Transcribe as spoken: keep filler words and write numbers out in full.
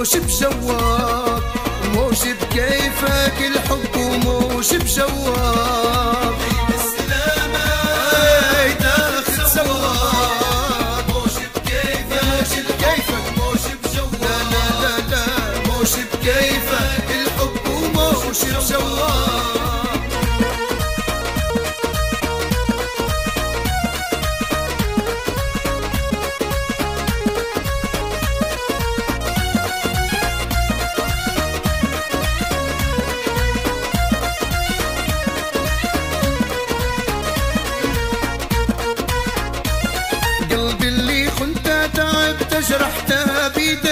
وموش بجواب، موش بكيفك الحب وموش بجواب. السلامة هاي تاخد ثواب، موش بكيفك كيفك موش بجواب. لا لا لا لا موش بكيفك الحب وموش بجواب. قلبي اللي خنت تعبت جرحته بيدك